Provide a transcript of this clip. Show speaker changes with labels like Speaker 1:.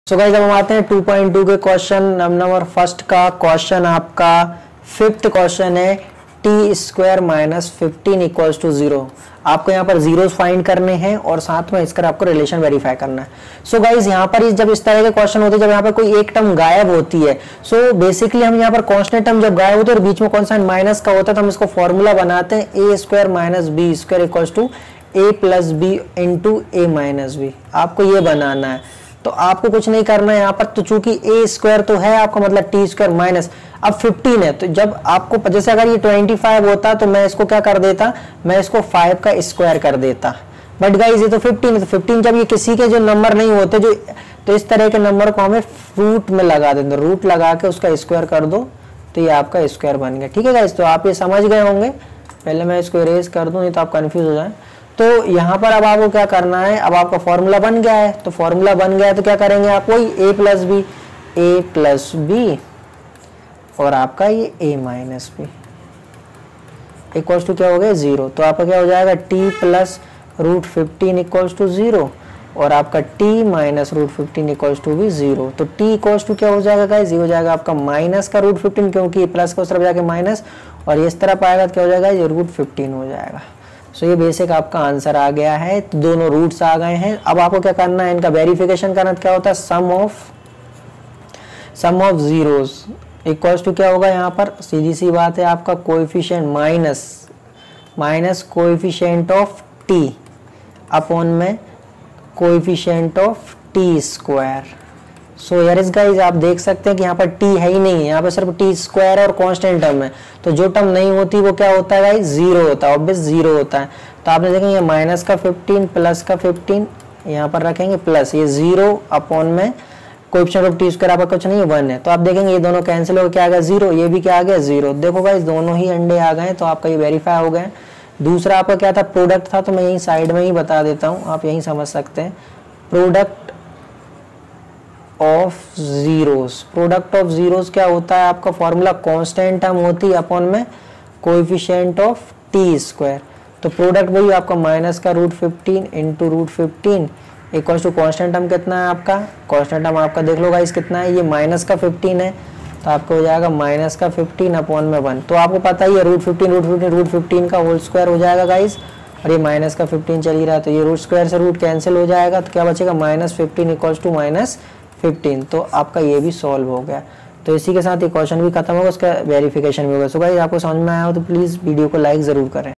Speaker 1: So guys अब हम आते हैं 2.2 के क्वेश्चन नंबर फर्स्ट का क्वेश्चन आपका फिफ्थ क्वेश्चन है T square minus 15 equals to 0। आपको यहाँ पर जीरोस फाइंड करने हैं और साथ में इसका आपको रिलेशन वेरीफाई करना है। सो गाइस यहाँ पर जब इस तरह के क्वेश्चन होते हैं, जब यहाँ पर कोई एक टर्म गायब होती है, सो बेसिकली हम यहाँ पर कांस्टेंट टर्म जब गायब होते हैं और बीच में कौन सा माइनस का होता है तो हम इसको फॉर्मूला बनाते हैं A square minus B square equals to A plus B into A minus B. आपको ये बनाना है, तो आपको कुछ नहीं करना है यहाँ पर। तो चूंकि ए स्क्वायर तो है आपका, मतलब टी स्क्वायर माइनस अब 15 है, तो जब आपको जैसे अगर ये 25 होता तो मैं इसको क्या कर देता, मैं इसको 5 का स्क्वायर कर देता। बट गाइस ये तो 15 है, तो 15 जब ये किसी के जो नंबर नहीं होते जो, तो इस तरह के नंबर को हमें रूट में लगा देते, रूट लगा के उसका स्क्वायर कर दो तो ये आपका स्क्वायर बन गया। ठीक है गाइस, तो आप ये समझ गए होंगे। पहले मैं इसको इरेज कर दूं नहीं तो आप कंफ्यूज हो जाए। तो यहाँ पर अब आपको क्या करना है, अब आपका फॉर्मूला बन गया है, तो फॉर्मूला बन गया है तो क्या करेंगे आप, वही ए प्लस बी और आपका ये A minus B equals to क्या हो गया 0। तो आपका क्या हो जाएगा T plus root 15 equals to 0 और आपका T minus root 15 equals to भी 0। तो टी इक्वल्स टू क्या हो जाएगा गाइस, ये हो जाएगा आपका माइनस का रूट 15, क्योंकि प्लस का उस तरफ जाके माइनस और ये इस तरफ आएगा तो क्या हो जाएगा ये रूट 15 हो जाएगा। सो ये बेसिक आपका आंसर आ गया है, तो दोनों रूट्स आ गए हैं। अब आपको क्या करना है, इनका वेरिफिकेशन करना, तो क्या होता है sum of zeros equals to क्या होगा, यहाँ पर सीधी सी बात है आपका coefficient minus coefficient of T upon में coefficient of T square. So here is guys आप देख सकते हैं कि यहाँ पर टी है ही नहीं है, यहाँ पर सिर्फ टी स्क्वायर और कांस्टेंट टर्म है। तो जो टर्म नहीं होती वो क्या होता है गाइस, जीरो होता है, ऑब्वियस जीरो होता है। तो आपने देखेंगे माइनस का 15 प्लस का 15 यहाँ पर रखेंगे प्लस ये 0 अपॉन में कोएफिशिएंट ऑफ टी स्क्वायर आपका कुछ नहीं है 1 है। तो आप देखेंगे ये दोनों कैंसिल हो क्या आ गया 0, ये भी क्या आ गया 0। देखो गाइस दोनों ही अंडे आ गए, तो आपका ये वेरीफाई हो गए। दूसरा आपका क्या था, प्रोडक्ट था, तो मैं यही साइड में ही बता देता हूँ, आप यही समझ सकते हैं। प्रोडक्ट ऑफ जीरोस क्या होता है आपका फॉर्मूला, कांस्टेंट टर्म होती है अपॉन में कोएफिशिएंट ऑफ टी स्क्वायर। तो प्रोडक्ट वही आपका माइनस का root 15 into root 15 equals to constant term कितना है आपका, कांस्टेंट टर्म आपका देख लो गाइस कितना है, ये माइनस का 15 है, तो आपको हो जाएगा माइनस का 15 अपॉन में 1। तो आपको पता ही है रूट 15 का होल स्क्वायर हो जाएगा गाइस, और ये माइनस का 15 चल ही रहा है, तो ये रूट स्क्वायर से रूट कैंसिल हो जाएगा, तो क्या बचेगा -15 इक्वल्स टू -15। तो आपका ये भी सॉल्व हो गया। तो इसी के साथ ये क्वेश्चन भी खत्म होगा, उसका वेरिफिकेशन भी होगा। सो गाइस आपको समझ में आया हो तो प्लीज़ वीडियो को लाइक ज़रूर करें।